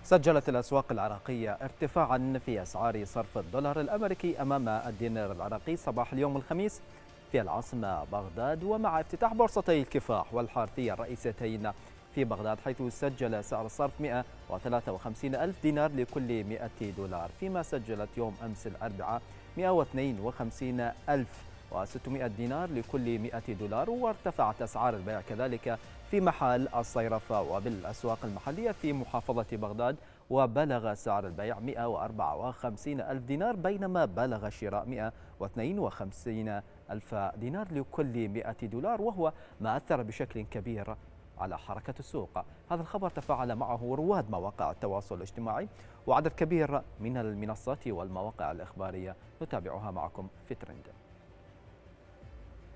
سجلت الأسواق العراقية ارتفاعا في أسعار صرف الدولار الأمريكي أمام الدينار العراقي صباح اليوم الخميس في العاصمة بغداد، ومع افتتاح بورصتي الكفاح والحارثية الرئيسيتين في بغداد، حيث سجل سعر الصرف 153 ألف دينار لكل 100 دولار، فيما سجلت يوم أمس الأربعاء 152 ألف و600 دينار لكل 100 دولار. وارتفعت أسعار البيع كذلك في محل الصيرفة وبالأسواق المحلية في محافظة بغداد، وبلغ سعر البيع 154 ألف دينار، بينما بلغ الشراء 152 ألف دينار لكل 100 دولار، وهو ما أثر بشكل كبير على حركة السوق. هذا الخبر تفاعل معه رواد مواقع التواصل الاجتماعي وعدد كبير من المنصات والمواقع الإخبارية، نتابعها معكم في ترند.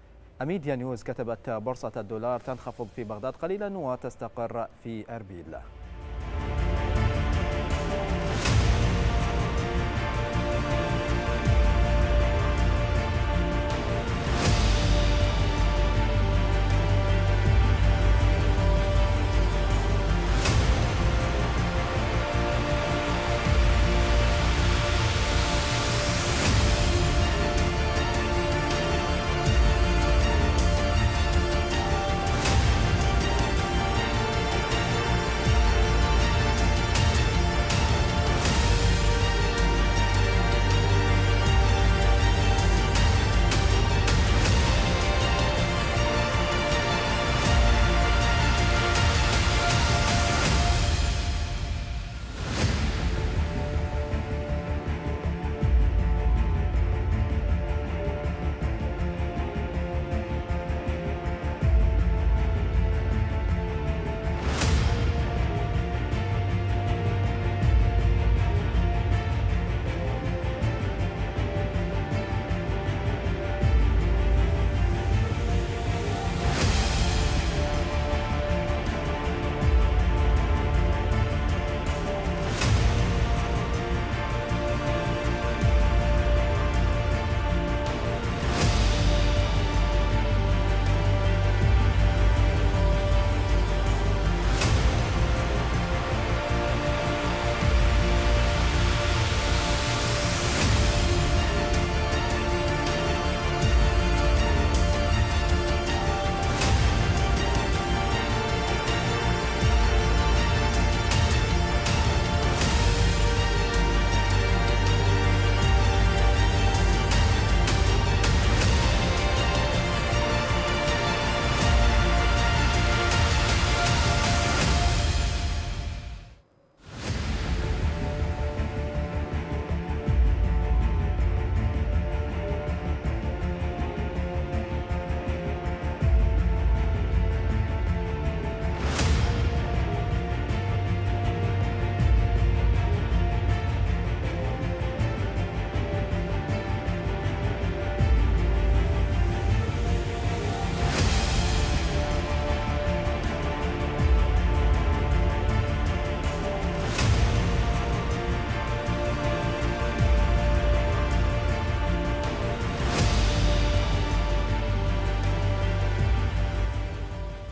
أميديا نيوز كتبت: بورصة الدولار تنخفض في بغداد قليلا وتستقر في أربيل.